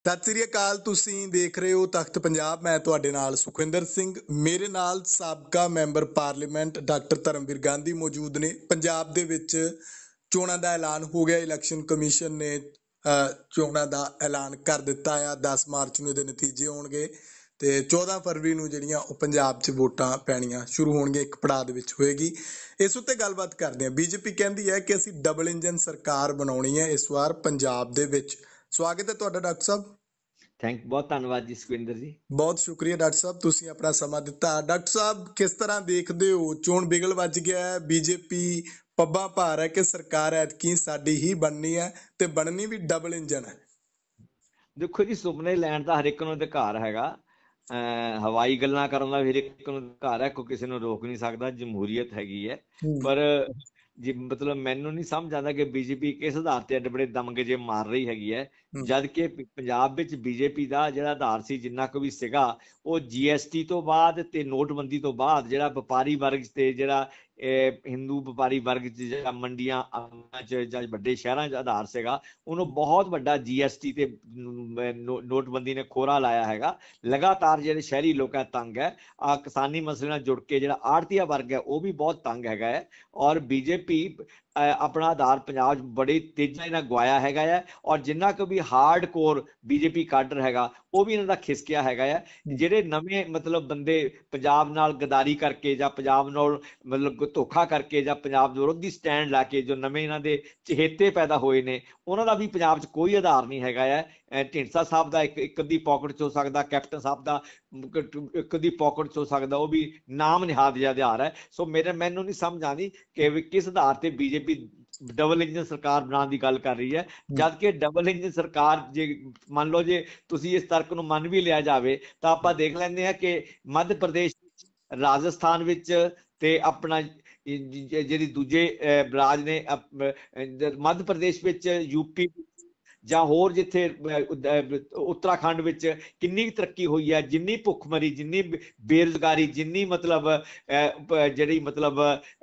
ਸਤਿ ਸ੍ਰੀ ਅਕਾਲ। ਤੁਸੀਂ ਦੇਖ ਰਹੇ ਹੋ ਤਖਤ ਪੰਜਾਬ। ਮੈਂ ਤੁਹਾਡੇ ਨਾਲ ਸੁਖਵਿੰਦਰ ਸਿੰਘ। ਮੇਰੇ ਨਾਲ ਸਾਬਕਾ member parliament doctor Dharamvir Gandhi ਮੌਜੂਦ ਨੇ। ਪੰਜਾਬ ਦੇ ਵਿੱਚ ਚੋਣਾਂ ਦਾ ਐਲਾਨ ਹੋ ਗਿਆ। ਇਲੈਕਸ਼ਨ ਕਮਿਸ਼ਨ ਨੇ ਚੋਣਾਂ ਦਾ ਐਲਾਨ ਕਰ ਦਿੱਤਾ ਆ। 10 ਮਾਰਚ ਨੂੰ ਇਹਦੇ ਨਤੀਜੇ ਆਉਣਗੇ ਤੇ 14 ਫਰਵਰੀ ਨੂੰ ਜਿਹੜੀਆਂ ਉਹ ਪੰਜਾਬ 'ਚ ਵੋਟਾਂ ਪੈਣੀਆਂ ਸ਼ੁਰੂ ਹੋਣਗੀਆਂ। ਇੱਕ ਪੜਾਅ ਦੇ ਵਿੱਚ ਹੋਏਗੀ। ਇਸ ਉੱਤੇ ਗੱਲਬਾਤ ਕਰਦੇ ਹਾਂ। ਬੀਜੇਪੀ ਕਹਿੰਦੀ ਹੈ ਕਿ ਅਸੀਂ ਡਬਲ ਇੰਜਨ ਸਰਕਾਰ ਬਣਾਉਣੀ ਹੈ ਇਸ ਵਾਰ ਪੰਜਾਬ ਦੇ ਵਿੱਚ। ਸਵਾਗਤ ਹੈ ਤੁਹਾਡਾ ਡਾਕਟਰ ਸਾਹਿਬ। ਬਹੁਤ ਧੰਨਵਾਦ ਜੀ ਸੁਖਵਿੰਦਰ ਜੀ। ਬਹੁਤ ਸ਼ੁਕਰੀਆ ਡਾਕਟਰ ਸਾਹਿਬ, ਤੁਸੀਂ ਆਪਣਾ ਸਮਾਂ ਦਿੱਤਾ। ਡਾਕਟਰ ਸਾਹਿਬ, ਕਿਸ ਤਰ੍ਹਾਂ ਦੇਖਦੇ ਹੋ? ਚੋਣ ਬਿਗਲ ਵੱਜ ਗਿਆ ਹੈ। ਬੀਜੇਪੀ ਪੱਬਾਂ ਭਾਰ ਹੈ ਕਿ ਸਰਕਾਰ ਐਤਕੀ ਸਾਡੀ ਹੀ ਬਣਨੀ ਹੈ ਤੇ ਬਣਨੀ ਵੀ ਡਬਲ ਇੰਜਨ ਹੈ। ਦੇਖੋ ਜੀ, ਸੁਪਨੇ ਲੈਣ ਦਾ ਹਰ ਇੱਕ ਨੂੰ ਅਧਿਕਾਰ ਹੈਗਾ। ਹਵਾਈ ਗੱਲਾਂ ਕਰਨ ਦਾ ਵੀ ਹਰ ਇੱਕ ਨੂੰ ਅਧਿਕਾਰ ਹੈ। ਕੋਈ ਕਿਸੇ ਨੂੰ ਰੋਕ ਨਹੀਂ ਸਕਦਾ। ਜਮਹੂਰੀਅਤ ਹੈਗੀ ਹੈ। ਪਰ ਜੀ ਮਤਲਬ ਮੈਨੂੰ ਨਹੀਂ ਸਮਝ ਆਉਂਦਾ ਕਿ ਬੀਜੇਪੀ ਕਿਸ ਆਧਾਰ ਤੇ ਐਡੇ ਬੜੇ ਦਮਗੇ ਜੇ ਮਾਰ ਰਹੀ ਹੈਗੀ ਹੈ, ਜਦ ਕਿ ਪੰਜਾਬ ਵਿੱਚ ਬੀਜੇਪੀ ਦਾ ਜਿਹੜਾ ਆਧਾਰ ਸੀ, ਜਿੰਨਾ ਕੁ ਵੀ ਸੀਗਾ, ਉਹ GST ਤੋਂ ਬਾਅਦ ਤੇ ਨੋਟਬੰਦੀ ਤੋਂ ਬਾਅਦ ਜਿਹੜਾ ਵਪਾਰੀ ਵਰਗ ਤੇ ਜਿਹੜਾ ਹਿੰਦੂ ਵਪਾਰੀ ਵਰਗ 'ਚ ਜਾਂ ਮੰਡੀਆਂ ਚ ਜਾਂ ਵੱਡੇ ਸ਼ਹਿਰਾਂ 'ਚ ਆਧਾਰ ਸੀਗਾ, ਉਹਨੂੰ ਬਹੁਤ ਵੱਡਾ GST ਤੇ ਨੋਟਬੰਦੀ ਨੇ ਖੋਰਾ ਲਾਇਆ ਹੈਗਾ। ਲਗਾਤਾਰ ਜਿਹੜੇ ਸ਼ਹਿਰੀ ਲੋਕ ਹੈ ਤੰਗ ਹੈ। ਕਿਸਾਨੀ ਮਸਲੇ ਨਾਲ ਜੁੜ ਕੇ ਜਿਹੜਾ ਆੜਤੀਆ ਵਰਗ ਹੈ ਉਹ ਵੀ ਬਹੁਤ ਤੰਗ ਹੈਗਾ ਹੈ। ਔਰ ਬੀਜੇਪੀ ਆਪਣਾ ਆਧਾਰ ਪੰਜਾਬ 'ਚ ਬੜੀ ਤੇਜ਼ੀ ਨਾਲ ਗਵਾਇਆ ਹੈਗਾ ਹੈ। ਔਰ ਜਿੰਨਾ ਕੁ ਵੀ ਹਾਰਡ ਕੋਰ ਬੀਜੇਪੀ ਕਾਡਰ ਹੈਗਾ ਉਹ ਵੀ ਇਹਨਾਂ ਦਾ ਖਿਸਕਿਆ ਹੈਗਾ ਹੈ। ਜਿਹੜੇ ਨਵੇਂ ਮਤਲਬ ਬੰਦੇ ਪੰਜਾਬ ਨਾਲ ਗਦਾਰੀ ਕਰਕੇ ਜਾਂ ਪੰਜਾਬ ਨਾਲ ਮਤਲਬ ਧੋਖਾ ਕਰਕੇ ਜਾਂ ਪੰਜਾਬ ਦੇ ਵਿਰੋਧੀ ਸਟੈਂਡ ਲਾ ਕੇ ਜੋ ਨਵੇਂ ਇਹਨਾਂ ਦੇ ਚਹੇਤੇ ਪੈਦਾ ਹੋਏ ਨੇ, ਉਹਨਾਂ ਦਾ ਵੀ ਪੰਜਾਬ 'ਚ ਕੋਈ ਆਧਾਰ ਨਹੀਂ ਹੈਗਾ ਹੈ। ਢੀਂਡਸਾ ਸਾਹਿਬ ਦਾ ਇੱਕ ਅੱਧੀ ਪਾਕਟ 'ਚ ਹੋ ਸਕਦਾ, ਕੈਪਟਨ ਸਾਹਿਬ ਦਾ ਇੱਕ ਅੱਧੀ ਪਾਕਟ 'ਚ ਹੋ ਸਕਦਾ, ਉਹ ਵੀ ਨਾਮ ਨਿਹਾਦ ਜਿਹਾ ਆਧਾਰ ਹੈ। ਸੋ ਮੈਨੂੰ ਨਹੀਂ ਸਮਝ ਆਉਂਦੀ ਕਿ ਕਿਸ ਆਧਾਰ ਤੇ ਬੀਜੇਪੀ ਡਬਲ ਇੰਜਨ ਸਰਕਾਰ ਬਣਾਉਣ ਦੀ ਗੱਲ ਕਰ ਰਹੀ ਹੈ, ਜਦ ਕਿ ਡਬਲ ਇੰਜਨ ਸਰਕਾਰ ਜੇ ਮੰਨ ਲਓ, ਜੇ ਤੁਸੀਂ ਇਸ ਤਰਕ ਨੂੰ ਮੰਨ ਵੀ ਲਿਆ ਜਾਵੇ ਤਾਂ ਆਪਾਂ ਦੇਖ ਲੈਂਦੇ ਹਾਂ ਕਿ ਮੱਧ ਪ੍ਰਦੇਸ਼, ਰਾਜਸਥਾਨ ਵਿੱਚ ਤੇ ਆਪਣਾ ਜਿਹੜੀ ਦੂਜੇ ਰਾਜ ਨੇ ਮੱਧ ਪ੍ਰਦੇਸ਼ ਵਿੱਚ, ਯੂਪੀ ਜਾਂ ਹੋਰ ਜਿੱਥੇ ਉੱਤਰਾਖੰਡ ਵਿੱਚ ਕਿੰਨੀ ਤਰੱਕੀ ਹੋਈ ਹੈ, ਜਿੰਨੀ ਭੁੱਖਮਰੀ, ਜਿੰਨੀ ਬੇਰੁਜ਼ਗਾਰੀ, ਜਿੰਨੀ ਮਤਲਬ ਜਿਹੜੀ ਮਤਲਬ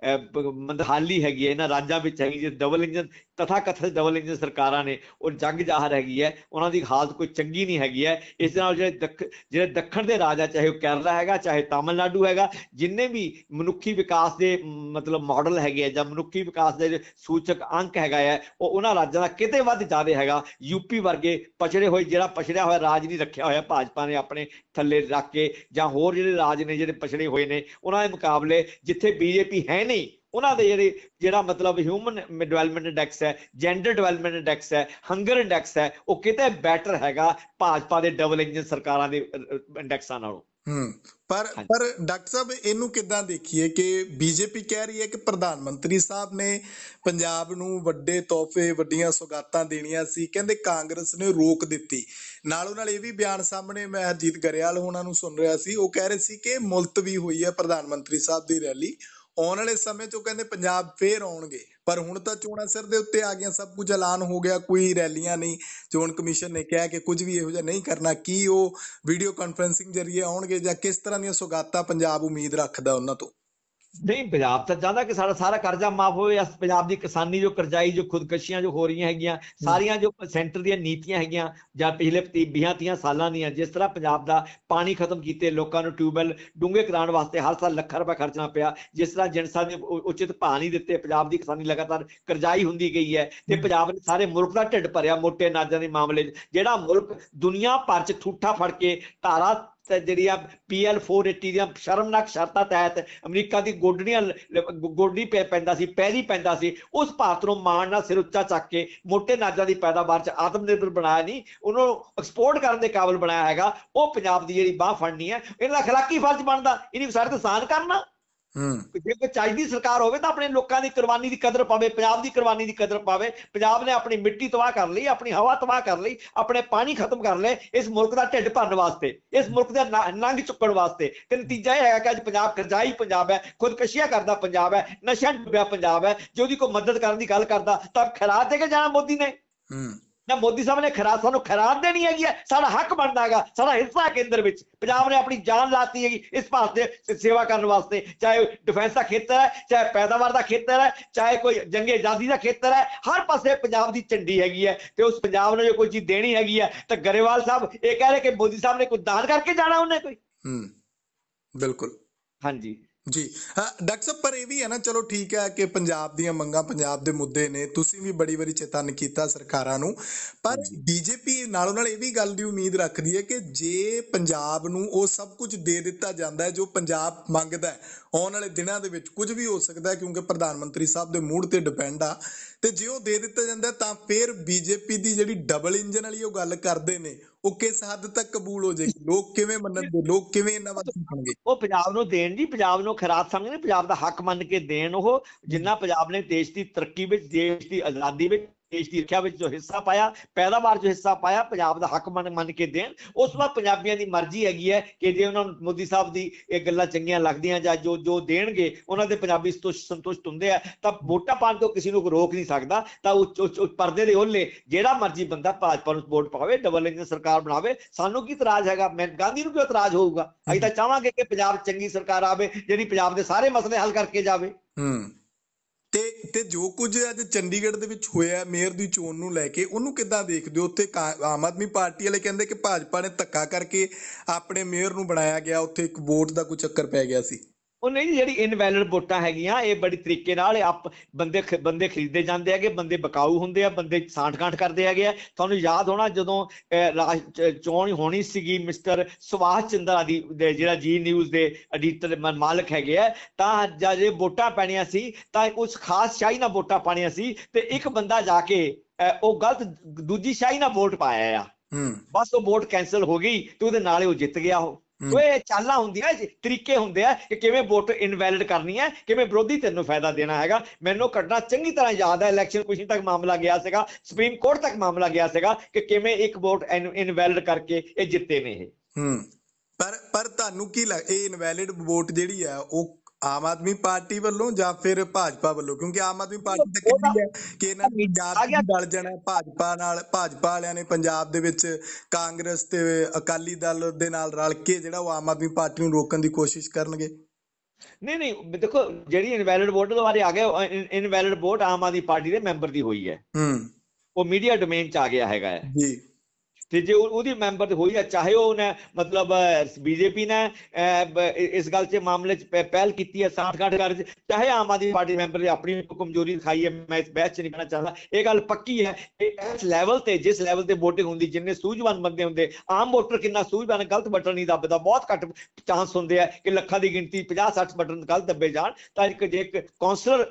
ਮੰਦਹਾਲੀ ਹੈਗੀ ਹੈ ਇਹਨਾਂ ਰਾਜਾਂ ਵਿੱਚ ਹੈਗੀ। ਜੇ ਡਬਲ ਇੰਜਨ ਤਥਾ ਕਥਿਤ ਡਬਲ ਇੰਜਨ ਸਰਕਾਰਾਂ ਨੇ ਉਹ ਜੰਗ ਜ਼ਾਹਰ ਹੈਗੀ ਹੈ, ਉਹਨਾਂ ਦੀ ਹਾਲਤ ਕੋਈ ਚੰਗੀ ਨਹੀਂ ਹੈਗੀ ਹੈ। ਇਸ ਨਾਲ ਜਿਹੜੇ ਦੱਖਣ ਦੇ ਰਾਜ ਹੈ, ਚਾਹੇ ਉਹ ਕੇਰਲਾ ਹੈਗਾ, ਚਾਹੇ ਤਾਮਿਲਨਾਡੂ ਹੈਗਾ, ਜਿੰਨੇ ਵੀ ਮਨੁੱਖੀ ਵਿਕਾਸ ਦੇ ਮਤਲਬ ਮਾਡਲ ਹੈਗੇ ਆ ਜਾਂ ਮਨੁੱਖੀ ਵਿਕਾਸ ਦੇ ਸੂਚਕ ਅੰਕ ਹੈਗਾ ਹੈ, ਉਹ ਉਹਨਾਂ ਰਾਜਾਂ ਦਾ ਕਿਤੇ ਵੱਧ ਜ਼ਿਆਦਾ ਹੈਗਾ। ਯੂਪੀ ਵਰਗੇ ਪਛੜੇ ਹੋਏ, ਜਿਹੜਾ ਪਛੜਿਆ ਹੋਇਆ ਰਾਜ ਨਹੀਂ ਰੱਖਿਆ ਹੋਇਆ ਭਾਜਪਾ ਨੇ ਆਪਣੇ ਥੱਲੇ ਰੱਖ ਕੇ, ਜਾਂ ਹੋਰ ਜਿਹੜੇ ਰਾਜ ਨੇ ਜਿਹੜੇ ਪਛੜੇ ਹੋਏ ਨੇ, ਉਹਨਾਂ ਦੇ ਮੁਕਾਬਲੇ ਜਿੱਥੇ ਬੀਜੇਪੀ ਹੈ ਨਹੀਂ, ਉਹਨਾਂ ਦੇ ਜਿਹੜਾ ਮਤਲਬ ਹਿਊਮਨ ਡਿਵੈਲਪਮੈਂਟ ਇੰਡੈਕਸ ਹੈ, ਜੈਂਡਰ ਡਿਵੈਲਪਮੈਂਟ ਇੰਡੈਕਸ ਹੈ, ਹੰਗਰ ਇੰਡੈਕਸ ਹੈ, ਉਹ ਕਿਤੇ ਬੈਟਰ ਹੈਗਾ ਭਾਜਪਾ ਦੇ ਡਬਲ ਇੰਜਨ ਸਰਕਾਰਾਂ ਦੇ ਇੰਡੈਕਸਾਂ ਨਾਲੋਂ। ਪਰ ਡਾਕਟਰ ਸਾਹਿਬ, ਇਹਨੂੰ ਕਿੱਦਾਂ ਦੇਖੀਏ ਕਿ ਬੀਜੇਪੀ ਕਹਿ ਰਹੀ ਹੈ ਕਿ ਪ੍ਰਧਾਨ ਮੰਤਰੀ ਸਾਹਿਬ ਨੇ ਪੰਜਾਬ ਨੂੰ ਵੱਡੇ ਤੋਹਫੇ, ਵੱਡੀਆਂ ਸੌਗਾਤਾਂ ਦੇਣੀਆਂ ਸੀ, ਕਹਿੰਦੇ ਕਾਂਗਰਸ ਨੇ ਰੋਕ ਦਿੱਤੀ। ਨਾਲੋਂ ਨਾਲ ਇਹ ਵੀ ਬਿਆਨ ਸਾਹਮਣੇ, ਮੈਂ ਹਰਜੀਤ ਗਰੇਵਾਲ ਹੋਣਾ ਨੂੰ ਸੁਣ ਰਿਹਾ ਸੀ, ਉਹ ਕਹਿ ਰਹੇ ਸੀ ਕਿ ਮੁਲਤਵੀ ਹੋਈ ਹੈ ਪ੍ਰਧਾਨ ਮੰਤਰੀ ਸਾਹਿਬ ਦੀ ਰੈਲੀ। ਆਉਣ ਵਾਲੇ ਸਮੇਂ 'ਚ ਉਹ ਕਹਿੰਦੇ ਪੰਜਾਬ ਫੇਰ ਆਉਣਗੇ। ਪਰ ਹੁਣ ਤਾਂ ਚੋਣਾਂ ਸਿਰ ਦੇ ਉੱਤੇ ਆ ਗਈਆਂ, ਸਭ ਕੁਝ ਐਲਾਨ ਹੋ ਗਿਆ, ਕੋਈ ਰੈਲੀਆਂ ਨਹੀਂ। ਚੋਣ ਕਮਿਸ਼ਨ ਨੇ ਕਿਹਾ ਕਿ ਕੁਝ ਵੀ ਇਹੋ ਜਿਹਾ ਨਹੀਂ ਕਰਨਾ। ਕੀ ਉਹ ਵੀਡੀਓ ਕਾਨਫਰੰਸਿੰਗ ਜ਼ਰੀਏ ਆਉਣਗੇ ਜਾਂ ਕਿਸ ਤਰ੍ਹਾਂ ਦੀਆਂ ਸੌਗਾਤਾਂ ਪੰਜਾਬ ਉਮੀਦ ਰੱਖਦਾ ਉਹਨਾਂ ਤੋਂ? ਨਹੀਂ, ਪੰਜਾਬ ਤਾਂ ਚਾਹੁੰਦਾ ਕਿ ਸਾਡਾ ਸਾਰਾ ਕਰਜ਼ਾ ਮਾਫ ਹੋਵੇ। ਪੰਜਾਬ ਦੀ ਕਿਸਾਨੀ ਜੋ ਕਰਜ਼ਾਈ, ਜੋ ਖੁਦਕਸ਼ੀਆਂ ਜੋ ਹੋ ਰਹੀਆਂ ਹੈਗੀਆਂ, ਸਾਰੀਆਂ ਜੋ ਸੈਂਟਰ ਦੀਆਂ ਨੀਤੀਆਂ ਹੈਗੀਆਂ ਜਾਂ ਪਿਛਲੇ 20-30 ਸਾਲਾਂ ਦੀਆਂ, ਜਿਸ ਤਰ੍ਹਾਂ ਪੰਜਾਬ ਦਾ ਪਾਣੀ ਖਤਮ ਕੀਤੇ, ਲੋਕਾਂ ਨੂੰ ਟਿਊਬਵੈੱਲ ਡੂੰਘੇ ਕਰਾਉਣ ਵਾਸਤੇ ਹਰ ਸਾਲ ਲੱਖਾਂ ਰੁਪਏ ਖਰਚਣਾ ਪਿਆ, ਜਿਸ ਤਰ੍ਹਾਂ ਜਿਣਸਾਂ ਦੇ ਉਚਿਤ ਭਾਅ ਨਹੀਂ ਦਿੱਤੇ, ਪੰਜਾਬ ਦੀ ਕਿਸਾਨੀ ਲਗਾਤਾਰ ਕਰਜ਼ਾਈ ਹੁੰਦੀ ਗਈ ਹੈ ਤੇ ਪੰਜਾਬ ਨੇ ਸਾਰੇ ਮੁਲਕ ਦਾ ਢਿੱਡ ਭਰਿਆ ਮੋਟੇ ਅਨਾਜਾਂ ਦੇ ਮਾਮਲੇ 'ਚ। ਜਿਹੜਾ ਮੁਲਕ ਦੁਨੀਆ ਭਰ 'ਚ ਠੂਠਾ ਫੜ ਕੇ ਧਾਰਾ ਜਿਹੜੀ ਆ PL 480 ਦੀਆਂ ਸ਼ਰਮਨਾਕ ਸ਼ਰਤਾਂ ਤਹਿਤ ਅਮਰੀਕਾ ਦੀ ਗੋਡੀ ਪੈਂਦਾ ਸੀ, ਪੈਰੀ ਪੈਂਦਾ ਸੀ, ਉਸ ਭਾਰਤ ਨੂੰ ਮਾਣ ਨਾਲ ਸਿਰ ਉੱਚਾ ਚੱਕ ਕੇ ਮੋਟੇ ਅਨਾਜਾਂ ਦੀ ਪੈਦਾਵਾਰ 'ਚ ਆਤਮ ਨਿਰਭਰ ਬਣਾਇਆ, ਨਹੀਂ ਉਹਨੂੰ ਐਕਸਪੋਰਟ ਕਰਨ ਦੇ ਕਾਬਲ ਬਣਾਇਆ ਹੈਗਾ। ਉਹ ਪੰਜਾਬ ਦੀ ਜਿਹੜੀ ਬਾਂਹ ਫੜਨੀ ਹੈ, ਇਹਨਾਂ ਦਾ ਅਖਲਾਕੀ ਫਰਜ਼ ਬਣਦਾ, ਇਹਨੀ ਸਾਰੇ ਕਿਸਾਨ ਕਰਨਾ। ਜੇ ਕੋਈ ਚਾਹੀਦੀ ਸਰਕਾਰ ਹੋਵੇ ਤਾਂ ਆਪਣੇ ਲੋਕਾਂ ਦੀ ਕੁਰਬਾਨੀ ਦੀ ਕਦਰ ਪਾਵੇ, ਪੰਜਾਬ ਦੀ ਕੁਰਬਾਨੀ ਦੀ ਕਦਰ ਪਾਵੇ। ਪੰਜਾਬ ਨੇ ਆਪਣੀ ਮਿੱਟੀ ਤਬਾਹ ਕਰ ਲਈ, ਆਪਣੀ ਹਵਾ ਤਬਾਹ ਕਰ ਲਈ, ਆਪਣੇ ਪਾਣੀ ਖਤਮ ਕਰ ਲਏ ਇਸ ਮੁਲਕ ਦਾ ਢਿੱਡ ਭਰਨ ਵਾਸਤੇ, ਇਸ ਮੁਲਕ ਦਾ ਨੰਗ ਚੁੱਕਣ ਵਾਸਤੇ। ਤੇ ਨਤੀਜਾ ਇਹ ਹੈਗਾ ਕਿ ਅੱਜ ਪੰਜਾਬ ਕਰਜ਼ਾਈ ਪੰਜਾਬ ਹੈ, ਖੁਦਕਸ਼ੀਆਂ ਕਰਦਾ ਪੰਜਾਬ ਹੈ, ਨਸ਼ਿਆਂ ਡੁੱਬਿਆ ਪੰਜਾਬ ਹੈ। ਜੇ ਉਹਦੀ ਕੋਈ ਮਦਦ ਕਰਨ ਦੀ ਗੱਲ ਕਰਦਾ ਤਾਂ ਖਿਲਾ ਦੇ ਕੇ ਜਾਣਾ ਮੋਦੀ ਨੇ। ਨਾ ਮੋਦੀ ਸਾਹਿਬ ਨੇ ਸਾਨੂੰ ਖਰਾਬ ਦੇਣੀ ਹੈਗੀ ਹੈ, ਸਾਡਾ ਹੱਕ ਬਣਦਾ ਹੈਗਾ, ਸਾਡਾ ਹਿੱਸਾ ਕੇਂਦਰ ਵਿੱਚ। ਪੰਜਾਬ ਨੇ ਆਪਣੀ ਜਾਨ ਲਾਤੀ ਹੈਗੀ ਇਸ ਭਾਰਤ ਦੇ ਸੇਵਾ ਕਰਨ ਵਾਸਤੇ, ਚਾਹੇ ਡਿਫੈਂਸ ਦਾ ਖੇਤਰ ਹੈ, ਚਾਹੇ ਪੈਦਾਵਾਰ ਦਾ ਖੇਤਰ ਹੈ, ਚਾਹੇ ਕੋਈ ਜੰਗੇ ਆਜ਼ਾਦੀ ਦਾ ਖੇਤਰ ਹੈ, ਹਰ ਪਾਸੇ ਪੰਜਾਬ ਦੀ ਝੰਡੀ ਹੈਗੀ ਹੈ। ਤੇ ਉਸ ਪੰਜਾਬ ਨੂੰ ਜੇ ਕੋਈ ਚੀਜ਼ ਦੇਣੀ ਹੈਗੀ ਹੈ ਤਾਂ ਗਰੇਵਾਲ ਸਾਹਿਬ ਇਹ ਕਹਿ ਰਹੇ ਕਿ ਮੋਦੀ ਸਾਹਿਬ ਨੇ ਕੋਈ ਦਾਨ ਕਰਕੇ ਜਾਣਾ ਉਹਨੇ ਕੋਈ। ਬਿਲਕੁਲ ਹਾਂਜੀ ਜੀ। ਡਾਕਟਰ ਸਾਹਿਬ ਪਰ ਇਹ ਵੀ ਹੈ ਨਾ, ਚਲੋ ਠੀਕ ਹੈ ਕਿ ਪੰਜਾਬ ਦੀਆਂ ਮੰਗਾਂ, ਪੰਜਾਬ ਦੇ ਮੁੱਦੇ ਨੇ, ਤੁਸੀਂ ਵੀ ਬੜੀ ਵਾਰੀ ਚੇਤੰਨ ਕੀਤਾ ਸਰਕਾਰਾਂ ਨੂੰ, ਪਰ ਬੀਜੇਪੀ ਨਾਲੋਂ ਨਾਲ ਇਹ ਵੀ ਗੱਲ ਦੀ ਉਮੀਦ ਰੱਖਦੀ ਹੈ ਕਿ ਜੇ ਪੰਜਾਬ ਨੂੰ ਉਹ ਸਭ ਕੁਝ ਦੇ ਦਿੱਤਾ ਜਾਂਦਾ ਹੈ ਜੋ ਪੰਜਾਬ ਮੰਗਦਾ ਹੈ, ਆਉਣ ਵਾਲੇ ਦਿਨਾਂ ਦੇ ਵਿੱਚ ਕੁਝ ਵੀ ਹੋ ਸਕਦਾ ਕਿਉਂਕਿ ਪ੍ਰਧਾਨ ਮੰਤਰੀ ਸਾਹਿਬ ਦੇ ਮੂਡ ਤੇ ਡਿਪੈਂਡ ਆ, ਤੇ ਜੇ ਉਹ ਦੇ ਦਿੱਤਾ ਜਾਂਦਾ ਤਾਂ ਫਿਰ ਬੀਜੇਪੀ ਦੀ ਜਿਹੜੀ ਡਬਲ ਇੰਜਨ ਵਾਲੀ ਉਹ ਗੱਲ ਕਰਦੇ ਨੇ ਉਹ ਕਿਸ ਹੱਦ ਤੱਕ ਕਬੂਲ ਹੋ ਜਾਏਗੀ? ਲੋਕ ਕਿਵੇਂ ਮੰਨਣਗੇ? ਲੋਕ ਕਿਵੇਂ ਇਹਨਾਂ ਵੱਲ ਝੁਕਣਗੇ? ਉਹ ਪੰਜਾਬ ਨੂੰ ਦੇਣ ਜੀ, ਪੰਜਾਬ ਨੂੰ ਖਰਾਬ ਸਮਝਦੇ, ਪੰਜਾਬ ਦਾ ਹੱਕ ਮੰਨ ਕੇ ਦੇਣ। ਉਹ ਜਿੰਨਾ ਪੰਜਾਬ ਨੇ ਦੇਸ਼ ਦੀ ਤਰੱਕੀ ਵਿੱਚ, ਦੇਸ਼ ਦੀ ਆਜ਼ਾਦੀ ਵਿੱਚ, ਦੇਸ਼ ਦੀ ਰੱਖਿਆ ਵਿੱਚ ਜੋ ਹਿੱਸਾ ਪਾਇਆ, ਪੈਦਾਵਾਰ ਜੋ ਹਿੱਸਾ ਪਾਇਆ, ਪੰਜਾਬ ਦਾ ਹੱਕ ਮੰਨ ਕੇ ਦੇਣ। ਉਸ ਤੋਂ ਬਾਅਦ ਪੰਜਾਬੀਆਂ ਦੀ ਮਰਜ਼ੀ ਹੈਗੀ ਹੈ ਕਿ ਜੇ ਉਹਨਾਂ ਨੂੰ ਮੋਦੀ ਸਾਹਿਬ ਦੀ ਇਹ ਗੱਲਾਂ ਚੰਗੀਆਂ ਲੱਗਦੀਆਂ ਜਾਂ ਜੋ ਦੇਣਗੇ ਉਹਨਾਂ ਦੇ ਪੰਜਾਬੀ ਸੰਤੁਸ਼ਟ ਹੁੰਦੇ ਆ ਤਾਂ ਵੋਟਾਂ ਪਾਉਣ ਤੋਂ ਕਿਸੇ ਨੂੰ ਰੋਕ ਨਹੀਂ ਸਕਦਾ। ਤਾਂ ਉਹ ਪਰਦੇ ਦੇ ਓਲੇ ਜਿਹੜਾ ਮਰਜ਼ੀ ਬੰਦਾ ਭਾਜਪਾ ਨੂੰ ਵੋਟ ਪਾਵੇ, ਡਬਲ ਇੰਜਨ ਸਰਕਾਰ ਬਣਾਵੇ, ਸਾਨੂੰ ਕੀ ਇਤਰਾਜ਼ ਹੈਗਾ? ਮੈਂ ਗਾਂਧੀ ਨੂੰ ਕਿਉਂ ਇਤਰਾਜ਼ ਹੋਊਗਾ? ਅਸੀਂ ਤਾਂ ਚਾਹਾਂਗੇ ਕਿ ਪੰਜਾਬ ਚੰਗੀ ਸਰਕਾਰ ਆਵੇ ਜਿਹੜੀ ਪੰਜਾਬ ਦੇ ਸਾਰੇ ਮਸਲੇ ਹੱਲ ਕਰਕੇ ਜਾਵੇ। ਤੇ ਜੋ ਕੁਝ ਅੱਜ ਚੰਡੀਗੜ੍ਹ ਦੇ ਵਿੱਚ ਹੋਇਆ ਮੇਅਰ ਦੀ ਚੋਣ ਨੂੰ ਲੈ ਕੇ, ਉਹਨੂੰ ਕਿੱਦਾਂ ਦੇਖਦੇ ਹੋ? ਉੱਥੇ ਆਮ ਆਦਮੀ ਪਾਰਟੀ ਵਾਲੇ ਕਹਿੰਦੇ ਕਿ ਭਾਜਪਾ ਨੇ ਧੱਕਾ ਕਰਕੇ ਆਪਣੇ ਮੇਅਰ ਨੂੰ ਬਣਾਇਆ ਗਿਆ, ਉੱਥੇ ਇੱਕ ਵੋਟ ਦਾ ਕੋਈ ਚੱਕਰ ਪੈ ਗਿਆ ਸੀ। ਉਹ ਨਹੀਂ, ਜਿਹੜੀ ਇਨਵੈਲਿਡ ਵੋਟਾਂ ਹੈਗੀਆਂ ਇਹ ਬੜੀ ਤਰੀਕੇ ਨਾਲ ਬੰਦੇ ਖਰੀਦੇ ਜਾਂਦੇ ਹੈਗੇ, ਬੰਦੇ ਬਕਾਊ ਹੁੰਦੇ ਆ, ਬੰਦੇ ਸਾਂਠ-ਗਾਂਠ ਕਰਦੇ ਹੈਗੇ ਆ। ਤੁਹਾਨੂੰ ਯਾਦ ਹੋਣਾ ਜਦੋਂ ਚੋਣ ਹੋਣੀ ਸੀਗੀ, ਮਿਸਟਰ ਸੁਭਾਸ਼ ਚੰਦਰ ਦੀ ਜਿਹੜਾ ਜੀ ਨਿਊਜ਼ ਦੇ ਐਡੀਟਰ ਮਾਲਕ ਹੈਗੇ ਆ, ਤਾਂ ਜਦ ਵੋਟਾਂ ਪੈਣੀਆਂ ਸੀ ਤਾਂ ਉਸ ਖਾਸ ਸ਼ਾਹੀ ਨਾਲ ਵੋਟਾਂ ਪਾਣੀਆਂ ਸੀ ਤੇ ਇੱਕ ਬੰਦਾ ਜਾ ਕੇ ਉਹ ਗਲਤ ਦੂਜੀ ਸ਼ਾਹੀ ਨਾਲ ਵੋਟ ਪਾਇਆ ਆ, ਬਸ ਉਹ ਵੋਟ ਕੈਂਸਲ ਹੋ ਗਈ ਤੇ ਉਹਦੇ ਨਾਲ ਉਹ ਜਿੱਤ ਗਿਆ। ਉਹ ਇਹ ਚਾਲਾਂ ਹੁੰਦੀਆਂ, ਤਰੀਕੇ ਹੁੰਦੇ ਆ ਕਿ ਕਿਵੇਂ ਵੋਟ ਇਨਵੈਲਿਡ ਕਰਨੀ ਹੈ, ਕਿਵੇਂ ਵਿਰੋਧੀ ਧਿਰ ਨੂੰ ਫਾਇਦਾ ਦੇਣਾ ਹੈਗਾ। ਮੈਨੂੰ ਘਟਨਾ ਚੰਗੀ ਤਰ੍ਹਾਂ ਯਾਦ ਹੈ, ਇਲੈਕਸ਼ਨ ਕਮਿਸ਼ਨ ਤੱਕ ਮਾਮਲਾ ਗਿਆ ਸੀਗਾ, ਸੁਪਰੀਮ ਕੋਰਟ ਤੱਕ ਮਾਮਲਾ ਗਿਆ ਸੀਗਾ ਕਿ ਕਿਵੇਂ ਇੱਕ ਵੋਟ ਇਨਵੈਲਿਡ ਕਰਕੇ ਇਹ ਜਿੱਤੇ ਨੇ ਇਹ। ਪਰ ਤੁਹਾਨੂੰ ਕੀ ਲੱਗਦਾ ਇਹ ਇਨਵੈਲਿਡ ਵੋਟ ਜਿਹੜੀ ਆ ਉਹ ਆਮ ਆਦਮੀ ਪਾਰਟੀ ਵੱਲੋਂ ਜਾਂ ਫਿਰ ਭਾਜਪਾ ਵੱਲੋਂ? ਕਿਉਂਕਿ ਆਮ ਆਦਮੀ ਪਾਰਟੀ ਤਾਂ ਕਹਿੰਦੀ ਹੈ ਕਿ ਇਹਨਾਂ ਨੇ ਪੰਜਾਬ ਰਲ ਜਾਣਾ ਭਾਜਪਾ ਨਾਲ, ਭਾਜਪਾ ਵਾਲਿਆਂ ਨੇ ਪੰਜਾਬ ਦੇ ਵਿੱਚ ਕਾਂਗਰਸ ਤੇ ਅਕਾਲੀ ਦਲ ਦੇ ਨਾਲ ਰਲ ਕੇ ਜਿਹੜਾ ਉਹ ਆਮ ਆਦਮੀ ਪਾਰਟੀ ਨੂੰ ਰੋਕਣ ਦੀ ਕੋਸ਼ਿਸ਼ ਕਰਨਗੇ। ਨਹੀਂ ਦੇਖੋ, ਜਿਹੜੀ ਇਨਵੈਲਿਡ ਵੋਟ ਦੇ ਬਾਰੇ ਆ ਗਿਆ, invalid vote Aam Aadmi party ਦੇ ਮੈਂਬਰ ਦੀ ਹੋਈ ਹੈ, ਉਹ ਮੀਡੀਆ ਡੋਮੇਨ ਚ ਆ ਗਿਆ ਹੈਗਾ ਜੀ। ਤੇ ਜੇ ਉਹਦੀ ਮੈਂਬਰ ਤੇ ਹੋਈ ਹੈ, ਚਾਹੇ ਉਹਨੇ ਮਤਲਬ ਬੀਜੇਪੀ ਨੇ ਇਸ ਗੱਲ 'ਚ ਮਾਮਲੇ 'ਚ ਪਹਿਲ ਕੀਤੀ ਹੈ ਸਾਂਠ-ਗਾਂਠ ਕਰ, ਚਾਹੇ ਆਮ ਆਦਮੀ ਪਾਰਟੀ ਮੈਂਬਰ ਨੇ ਆਪਣੀ ਕਮਜ਼ੋਰੀ ਦਿਖਾਈ ਹੈ, ਮੈਂ ਇਸ ਬਹਿਸ 'ਚ ਨਹੀਂ ਕਹਿਣਾ ਚਾਹੁੰਦਾ। ਇਹ ਗੱਲ ਪੱਕੀ ਹੈ ਕਿ ਇਸ ਲੈਵਲ ਤੇ, ਜਿਸ ਲੈਵਲ ਤੇ ਵੋਟਿੰਗ ਹੁੰਦੀ, ਜਿੰਨੇ ਸੂਝਵਾਨ ਬੰਦੇ ਹੁੰਦੇ, ਆਮ ਵੋਟਰ ਕਿੰਨਾ ਸੂਝਵਾਨ, ਗਲਤ ਬਟਨ ਨਹੀਂ ਦੱਬਦਾ, ਬਹੁਤ ਘੱਟ ਚਾਂਸ ਹੁੰਦੇ ਆ ਕਿ ਲੱਖਾਂ ਦੀ ਗਿਣਤੀ 50-60 ਬਟਨ ਗਲਤ ਦੱਬੇ ਜਾਣ। ਤਾਂ ਜੇ ਇੱਕ ਕੌਂਸਲਰ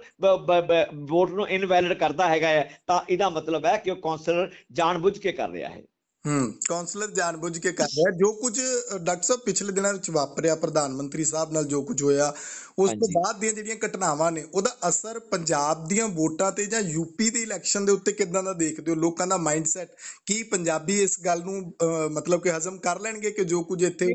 ਵੋਟ ਨੂੰ ਇਨਵੈਲਿਡ ਕਰਦਾ ਹੈਗਾ ਹੈ ਤਾਂ ਇਹਦਾ ਮਤਲਬ ਹੈ ਕਿ ਉਹ ਕੌਂਸਲਰ ਜਾਣਬੁੱਝ ਕੇ ਕਰ ਰਿਹਾ ਹੈ। ਕੌਂਸਲਰ ਜਾਣਬੁੱਝ ਕੇ ਕਰ ਰਿਹਾ। ਜੋ ਕੁਝ ਡਾਕਟਰ ਸਾਹਿਬ ਪਿਛਲੇ ਦਿਨਾਂ ਵਿੱਚ ਵਾਪਰਿਆ, ਪ੍ਰਧਾਨ ਮੰਤਰੀ ਸਾਹਿਬ ਨਾਲ ਜੋ ਕੁਝ ਹੋਇਆ, ਉਸ ਤੋਂ ਬਾਅਦ ਦੀਆਂ ਜਿਹੜੀਆਂ ਘਟਨਾਵਾਂ ਨੇ, ਉਹਦਾ ਅਸਰ ਪੰਜਾਬ ਦੀਆਂ ਵੋਟਾਂ ਤੇ ਜਾਂ ਯੂਪੀ ਦੇ ਇਲੈਕਸ਼ਨ ਦੇ ਉੱਤੇ ਕਿੱਦਾਂ ਦਾ ਦੇਖਦੇ ਹੋ? ਲੋਕਾਂ ਦਾ ਮਾਈਂਡਸੈਟ ਕੀ, ਪੰਜਾਬੀ ਇਸ ਗੱਲ ਨੂੰ ਮਤਲਬ ਕਿ ਹਜ਼ਮ ਕਰ ਲੈਣਗੇ ਕਿ ਜੋ ਕੁਝ ਇੱਥੇ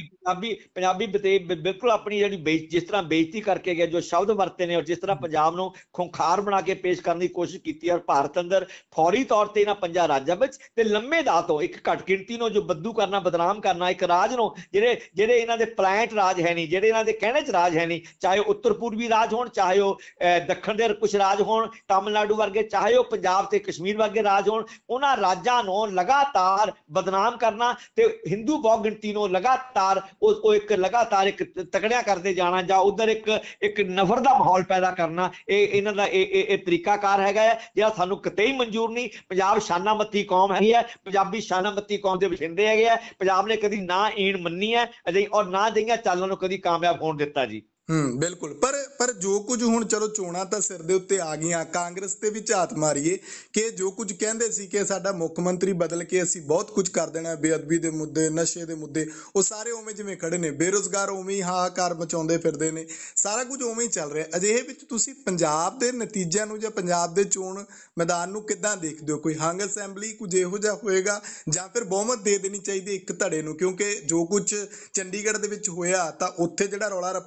ਪੰਜਾਬੀ ਬਿਲਕੁਲ ਆਪਣੀ ਜਿਹੜੀ ਜਿਸ ਤਰ੍ਹਾਂ ਬੇਇੱਜ਼ਤੀ ਕਰਕੇ ਗਏ, ਜੋ ਸ਼ਬਦ ਵਰਤੇ ਨੇ, ਔਰ ਜਿਸ ਤਰ੍ਹਾਂ ਪੰਜਾਬ ਨੂੰ ਖੁੰਖਾਰ ਬਣਾ ਕੇ ਪੇਸ਼ ਕਰਨ ਦੀ ਕੋਸ਼ਿਸ਼ ਕੀਤੀ, ਔਰ ਭਾਰਤ ਅੰਦਰ ਫੌਰੀ ਤੌਰ ਤੇ ਇਹਨਾਂ 5 ਰਾਜਾਂ ਵਿੱਚ ਤੇ ਲੰਮੇ ਦਾ ਤੋਂ ਇੱਕ ਘੱਟ ਗਿਣਤੀ ਨੂੰ ਜੋ ਬੱਦੂ ਕਰਨਾ, ਬਦਨਾਮ ਕਰਨਾ, ਇੱਕ ਰਾਜ ਨੂੰ ਜਿਹੜੇ ਇਹਨਾਂ ਦੇ ਪਲਾਂਟ ਰਾਜ ਹੈ ਨਹੀਂ, ਜਿਹੜੇ ਇਹਨਾਂ ਦੇ ਕਹਿਣੇ 'ਚ ਰਾਜ ਹੈ ਨਹੀਂ, ਚਾਹੇ ਉੱਤਰ ਪੂਰਬੀ ਰਾਜ ਹੋਣ, ਚਾਹੇ ਉਹ ਦੱਖਣ ਦੇ ਕੁਝ ਰਾਜ ਹੋਣ, ਤਾਮਿਲਨਾਡੂ ਵਰਗੇ, ਚਾਹੇ ਉਹ ਪੰਜਾਬ ਤੇ ਕਸ਼ਮੀਰ ਵਰਗੇ ਰਾਜ ਹੋਣ, ਉਹਨਾਂ ਰਾਜਾਂ ਨੂੰ ਲਗਾਤਾਰ ਬਦਨਾਮ ਕਰਨਾ ਤੇ ਹਿੰਦੂ ਬਹੁ ਗਿਣਤੀ ਨੂੰ ਲਗਾਤਾਰ ਉਹ ਇੱਕ ਲਗਾਤਾਰ ਇੱਕ ਤਕੜਿਆ ਕਰਦੇ ਜਾਣਾ ਜਾਂ ਉਧਰ ਇੱਕ ਨਫ਼ਰਤ ਦਾ ਮਾਹੌਲ ਪੈਦਾ ਕਰਨਾ, ਇਹ ਇਹਨਾਂ ਦਾ ਇਹ ਤਰੀਕਾਕਾਰ ਹੈਗਾ ਹੈ ਜਿਹੜਾ ਸਾਨੂੰ ਕਿਤੇ ਹੀ ਮਨਜ਼ੂਰ ਨਹੀਂ। ਪੰਜਾਬ ਸ਼ਾਨਾ ਮੱਤੀ ਕੌਮ ਹੈਗੀ ਹੈ, ਪੰਜਾਬੀ ਸ਼ਾਨਾ ਮੱਤੀ ਕੌਮ ਦੇ ਵਸਿੰਦੇ ਹੈਗੇ ਆ। ਪੰਜਾਬ ਨੇ ਕਦੀ ਨਾ ਈਣ ਮੰਨੀ ਹੈ ਔਰ ਨਾ ਜਿਹੀਆਂ ਚਾਲਾਂ ਨੂੰ ਕਦੀ ਕਾਮਯਾਬ ਹੋਣ ਦਿੱਤਾ ਜੀ। ਬਿਲਕੁਲ। ਪਰ ਜੋ ਕੁਝ ਹੁਣ ਚਲੋ ਚੋਣਾਂ ਤਾਂ ਸਿਰ ਦੇ ਉੱਤੇ ਆ ਗਈਆਂ, ਕਾਂਗਰਸ ਤੇ ਵੀ ਝਾਤ ਮਾਰੀਏ ਕਿ ਜੋ ਕੁਝ ਕਹਿੰਦੇ ਸੀ ਕਿ ਸਾਡਾ ਮੁੱਖ ਮੰਤਰੀ ਬਦਲ ਕੇ ਅਸੀਂ ਬਹੁਤ ਕੁਝ ਕਰ ਦੇਣਾ, ਬੇਅਦਬੀ ਦੇ ਮੁੱਦੇ, ਨਸ਼ੇ ਦੇ ਮੁੱਦੇ, ਉਹ ਸਾਰੇ ਉਵੇਂ ਜਿਵੇਂ ਖੜੇ ਨੇ, ਬੇਰੁਜ਼ਗਾਰ ਉਵੇਂ ਹੀ ਹਾਹਾਕਾਰ ਮਚਾਉਂਦੇ ਫਿਰਦੇ ਨੇ, ਸਾਰਾ ਕੁਝ ਉਵੇਂ ਹੀ ਚੱਲ ਰਿਹਾ। ਅਜਿਹੇ ਵਿੱਚ ਤੁਸੀਂ ਪੰਜਾਬ ਦੇ ਨਤੀਜਿਆਂ ਨੂੰ ਜਾਂ ਪੰਜਾਬ ਦੇ ਚੋਣ ਮੈਦਾਨ ਨੂੰ ਕਿੱਦਾਂ ਦੇਖਦੇ ਹੋ? ਕੋਈ ਹੰਗ ਅਸੈਂਬਲੀ ਕੁਝ ਇਹੋ ਜਿਹਾ ਹੋਏਗਾ ਜਾਂ ਫਿਰ ਬਹੁਮਤ ਦੇ ਦੇਣੀ ਚਾਹੀਦੀ ਇੱਕ ਧੜੇ ਨੂੰ? ਕਿਉਂਕਿ ਜੋ ਕੁਝ ਚੰਡੀਗੜ੍ਹ ਦੇ ਵਿੱਚ ਹੋਇਆ ਤਾਂ ਉੱਥੇ ਜਿਹੜਾ ਰੌਲਾ ਰੱਪਾ ਪਿਆ